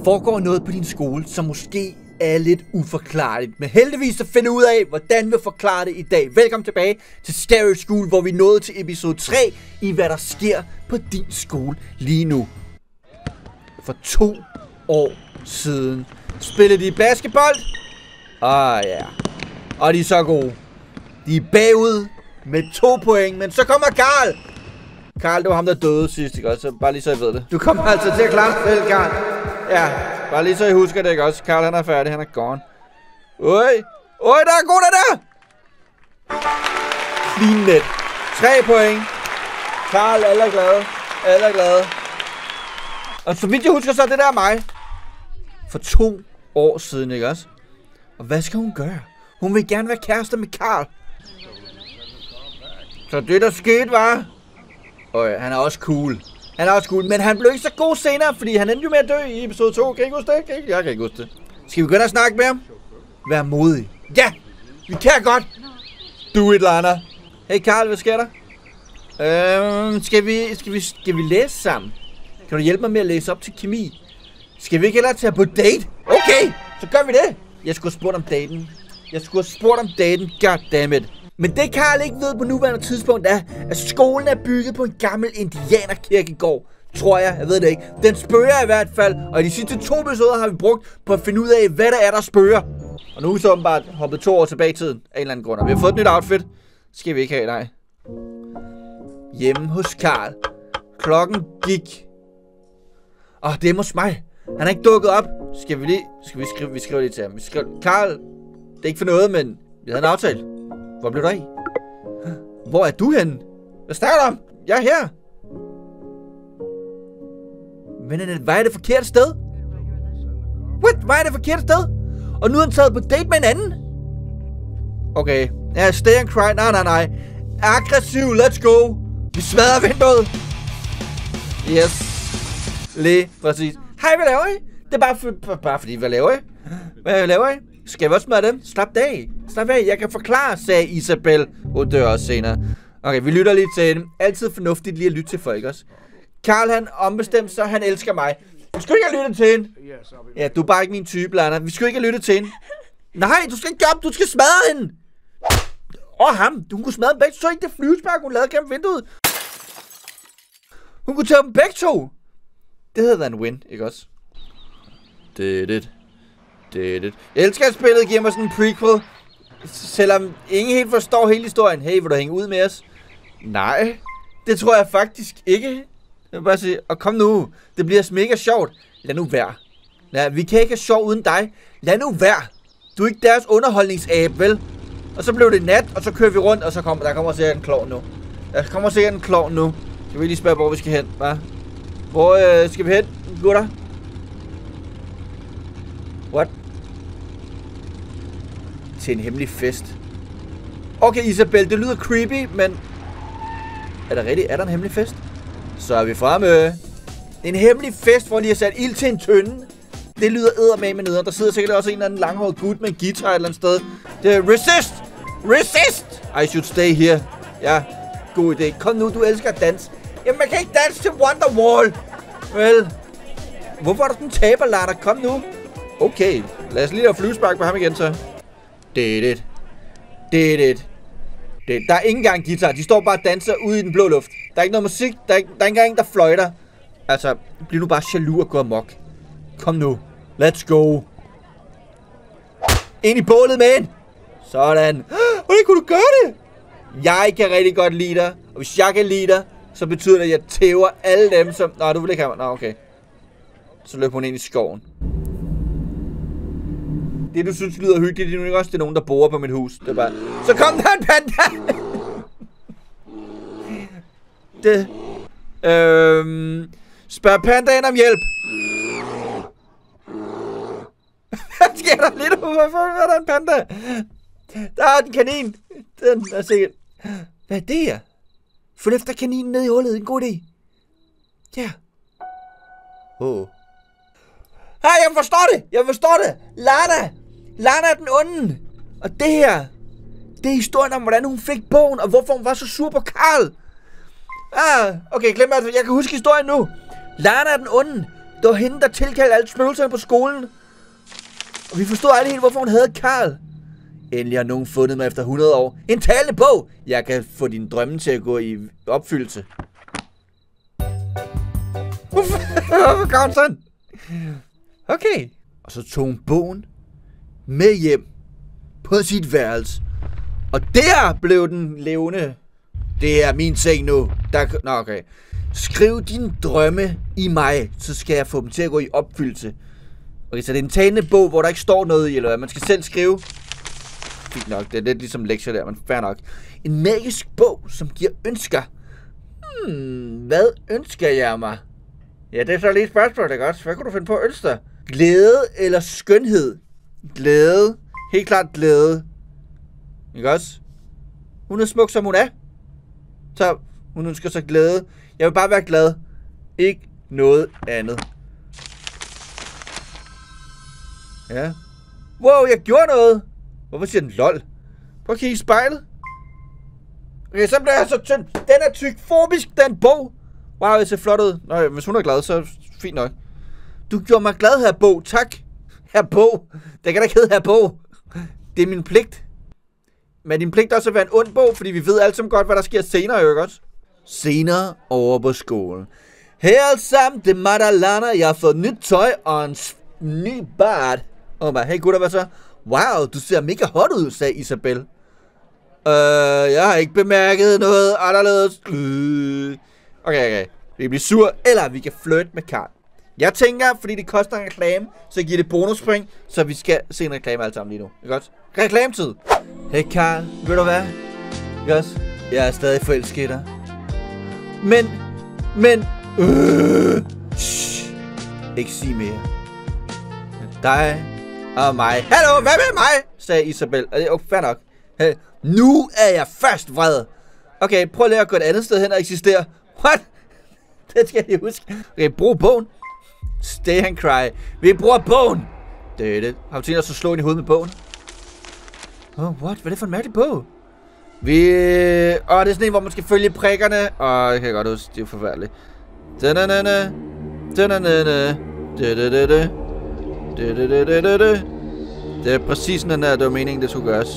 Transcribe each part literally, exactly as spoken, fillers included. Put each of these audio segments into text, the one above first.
foregår noget på din skole, som måske er lidt uforklarligt. Men heldigvis så finder ud af, hvordan vi forklarer det i dag. Velkommen tilbage til Stereo School, hvor vi nåede til episode tre i, hvad der sker på din skole lige nu. For to år siden spillede de basketball. Ah ja. Og de er så gode. De er bagud med to point, men så kommer Karl. Karl, det var ham, der døde sidst, ikke også? Så bare lige så I ved det. Du kommer altså til at klare det selv, Karl. Ja, bare lige så I husker det, ikke også? Karl, han er færdig, han er gone. Oj, oj, der er god, der der! Clean net. Tre point. Karl, alle er glade. Alle er glade. Og så vidt jeg husker, så er det der mig. For to år siden, ikke også? Og hvad skal hun gøre? Hun vil gerne være kærester med Karl. Så det, der skete, var... Øj, han er også cool. Han er også cool, men han blev ikke så god senere, fordi han endte jo med at dø i episode to. Kan I ikke huske det? Kan I? Jeg kan ikke huske det. Skal vi begynde at snakke med ham? Vær modig. Ja! Vi kan godt! Do it, Lana. Hey, Karl, hvad sker der? Øhm, skal vi, skal vi, skal vi læse sammen? Kan du hjælpe mig med at læse op til kemi? Skal vi ikke hellere tage på date? Okay, så gør vi det. Jeg skulle have spurgt om daten. Jeg skulle have spurgt om daten. Goddammit. Men det Karl ikke ved på nuværende tidspunkt er, at skolen er bygget på en gammel indianerkirkegård. Tror jeg, jeg ved det ikke. Den spørger i hvert fald, og i de sidste to episoder har vi brugt på at finde ud af, hvad der er, der spørger. Og nu er vi så åbenbart hoppet to år tilbage i tiden, af en eller anden grund. Og vi har fået et nyt outfit. Skal vi ikke have, nej. Hjemme hos Karl. Klokken gik. Åh, oh, det er hos mig. Han er ikke dukket op. Skal vi lige... Skal vi skrive... Vi skriver lige til ham. Vi skriver... Karl, det er ikke for noget, men vi havde en aftale. Hvor blev du af? Hvor er du henne? Hvad snakker du om? Jeg er her. Men hvad er det forkerte sted? What? Hvad er det forkerte sted? Og nu er han taget på date med en anden? Okay. Ja, stay and cry. Nej, nej, nej. Aggressiv. Let's go. Vi smadrer vinduet. Yes. Lige præcis. Hej, hvad laver I? Det er bare, for, bare fordi, hvad laver I? Hvad laver I? Skal vi også smadre dem? Slap af. Slap af. Jeg kan forklare, sagde Isabel. Hun dør også senere. Okay, vi lytter lige til hende. Altid fornuftigt lige at lytte til folk også. Karl, han ombestemt, så han elsker mig. Vi skal ikke have lyttet til hende. Ja, du er bare ikke min type, Lana. Vi skal ikke have lyttet til hende. Nej, du skal ikke op. Du skal smadre hende. Åh, oh, ham. Du kunne smadre dem begge. Så ikke det flyvespark, hun lavede gennem vinduet. Hun kunne tage dem begge to. Det havde været en win, ikke også? Det er det. Det er det. Jeg elsker, at spillet giver mig sådan en prequel. Selvom ingen helt forstår hele historien. Hey, vil du hænge ud med os? Nej, det tror jeg faktisk ikke. Jeg vil bare sige, og kom nu. Det bliver mega sjovt. Lad nu være. Ja, vi kan ikke have sjov uden dig. Lad nu være. Du er ikke deres underholdningsabe, vel? Og så blev det nat, og så kører vi rundt, og så kommer der kommer sikkert en klovn nu. Der kommer sikkert en klovn nu. Skal vi lige spørge, hvor vi skal hen, hva'? Hvor øh, skal vi hen, gutter? What? Til en hemmelig fest. Okay, Isabel, det lyder creepy, men... Er der rigtigt? Er der en hemmelig fest? Så er vi fremme. En hemmelig fest, hvor de har sat ild til en tønde. Det lyder eddermame med nederen. Der sidder sikkert også en eller anden langhåret gut med en guitar et eller andet sted. Det er resist! Resist! I should stay here. Ja, god idé. Kom nu, du elsker at danse. Jamen, man kan ikke danse til Wonderwall. Vel. Hvorfor er der sådan en taberlatter? Kom nu. Okay, lad os lige lave flyvespark på ham igen så. Det er det. Det er det. Det. Der er ikke engang guitar. De står bare og danser ude i den blå luft. Der er ikke noget musik. Der er ikke, der er ikke engang en, der fløjter. Altså, bliv nu bare jaloux og gå amok. Kom nu. Let's go. Ind i bålet, man. Sådan. Hvordan kunne du gøre det? Jeg kan rigtig godt lide dig. Og hvis jeg kan lide dig, så betyder det, at jeg tæver alle dem, som... Nå, du vil ikke have mig. Nå, okay. Så løb hun ind i skoven. Det, du synes lyder hyggeligt, det er nu også, det er nogen, der borer på mit hus. Det er bare... Så kom der en panda! Det... Øhm... Spørg pandaen om hjælp! Hvad sker der lidt? Hvorfor er der en panda? Der er en kanin! Den er sikkert... Hvad er det her? Følg efter kaninen ned i hullet. En god idé. Ja. Yeah. Åh. Oh. Hey, jeg forstår det! Jeg forstår det! Lana! Lana er den onde! Og det her... Det er historien om, hvordan hun fik bogen, og hvorfor hun var så sur på Karl. Ah, okay, glem mig. Jeg kan huske historien nu. Lana er den onde. Det var hende, der tilkaldte alle spøgelserne på skolen. Og vi forstod aldrig helt, hvorfor hun havde Karl. Endelig har nogen fundet mig efter hundrede år. En talende bog! Jeg kan få dine drømme til at gå i opfyldelse. Hvorfor gør hun sådan? Okay. Og så tog hun bogen med hjem på sit værelse. Og der blev den levende. Det er min ting nu. Der... Nå, okay. Skriv dine drømme i mig, så skal jeg få dem til at gå i opfyldelse. Okay, så det er en talende bog, hvor der ikke står noget i, eller hvad? Man skal selv skrive. Fint nok, det er lidt ligesom lektier der, men fair nok. En magisk bog, som giver ønsker. Hmm, hvad ønsker jeg mig? Ja, det er så lige et spørgsmål, ikke også? Hvad kunne du finde på at ønske dig? Glæde eller skønhed? Glæde. Helt klart glæde. Ikke også? Hun er smuk, som hun er. Så hun ønsker sig glæde. Jeg vil bare være glad. Ikke noget andet. Ja. Wow, jeg gjorde noget. Hvorfor siger den lol? Prøv at kigge i spejlet. Okay, så bliver jeg så tynd. Den er tykfobisk, den bog. Wow, det ser flot ud. Nå, hvis hun er glad, så er det fint nok. Du gjorde mig glad, her bog. Tak. Her bog. Det kan da ikke hedde her bog. Det er min pligt. Men din pligt også at være en ond bog, fordi vi ved alt sammen godt, hvad der sker senere, jo godt? Senere over på skolen. Hej alle sammen, det er mig, der lander. Jeg har fået nyt tøj og en ny bart. Og bare, hey gutter, hvad så? Wow, du ser mega hot ud, sagde Isabel. Øh, jeg har ikke bemærket noget anderledes. Øh. Okay, okay. Vi kan blive sur, eller vi kan flirte med Karl. Jeg tænker, fordi det koster en reklame, så giver det bonuspoint, så vi skal se en reklame alle sammen lige nu. Ikke godt? Reklametid. Hey Karl, ved du hvad? Ikke også? Jeg er stadig forelsket i dig. Men, men... Øh, shh, ikke sige mere. Dig og mig. Hallo, hvad med mig? Sagde Isabel. Og det er okay, fair nok. Hey, nu er jeg først vred. Okay, prøv lige at gå et andet sted hen og eksistere. What? Det skal jeg huske. Okay, brug bogen. Stay and cry. Vi bruger bogen. Det er det. Har du tænkt os at slå ind i hovedet med bogen? Oh, what? Hvad er det for en mærkelig bog? Vi... Åh, oh, det er sådan en, hvor man skal følge prikkerne. Åh, oh, det kan jeg godt huske. Det er jo forfærdeligt. Da-da-da-da. Da-da-da-da. Da-da-da-da. Da-da-da-da-da. Det er præcis den der, det var meningen, det skulle gøres.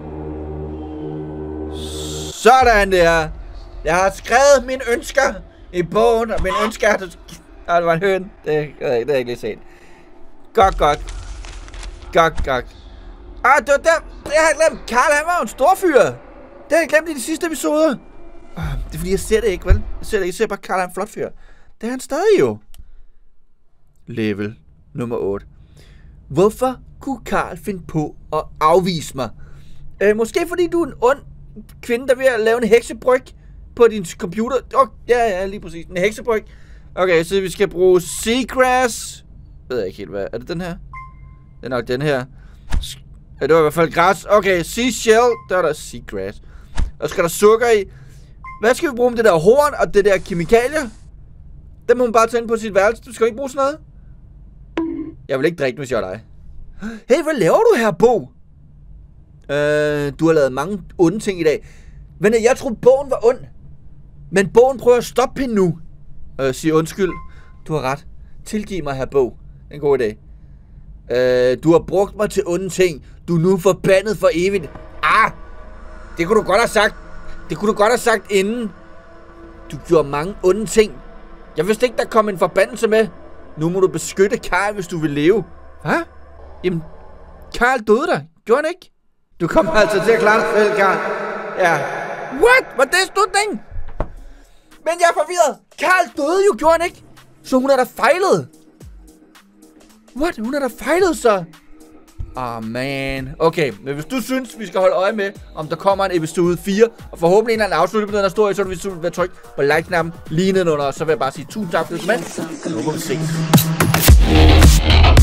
Sådan der. Jeg har skrevet mine ønsker i bogen, og mine ønsker er... Ah, det var en høn. Det, det har jeg ikke lige set. Godt, godt. Godt, godt. Ah, det var der. Det har jeg glemt. Karl, han var jo en stor fyr. Det har jeg glemt i de sidste episoder. Ah, det er fordi, jeg ser det ikke, vel? Jeg ser det ikke. Jeg ser bare, Karl er en flot fyr. Det er han stadig jo. Level nummer otte. Hvorfor kunne Karl finde på at afvise mig? Øh, måske fordi du er en ond kvinde, der er ved at lave en heksebryg på din computer. Oh, ja, ja, lige præcis. En heksebryg. Okay, så vi skal bruge seagrass. Jeg ved ikke helt, hvad... Er det den her? Det er nok den her. Ja, det var i hvert fald græs. Okay, seashell. Der er der seagrass. Og skal der sukker i. Hvad skal vi bruge med det der horn og det der kemikalier? Den må man bare tænde på sit værelse. Du skal ikke bruge sådan noget. Jeg vil ikke drikke, hvis jeg er dig. Hey, hvad laver du her, Bo? Øh, du har lavet mange onde ting i dag. Men jeg troede, bogen var ond. Men bogen prøver at stoppe hende nu. Øh, siger undskyld. Du har ret. Tilgiv mig, her Bo. Det er en god idé. Øh, du har brugt mig til onde ting. Du er nu forbandet for evigt. Ah! Det kunne du godt have sagt. Det kunne du godt have sagt inden. Du gjorde mange onde ting. Jeg vidste ikke, der kom en forbandelse med. Nu må du beskytte Karl, hvis du vil leve. Hvad? Jamen, Karl døde der. Gjorde han ikke? Du kommer altså til at klare dig selv, Karl. Ja. What? Var det slutningen? Men jeg er forvirret. Karl døde jo, gjorde han ikke? Så hun er der fejlet. What? Hun er der fejlet, så? Ah, oh, man. Okay, men hvis du synes, vi skal holde øje med, om der kommer en episode fire, og forhåbentlig en eller anden afslutning på den her historie, så vil du være tryk på like-knappen lige nedenunder, og så vil jeg bare sige tusind tak for det, men nu må vi se.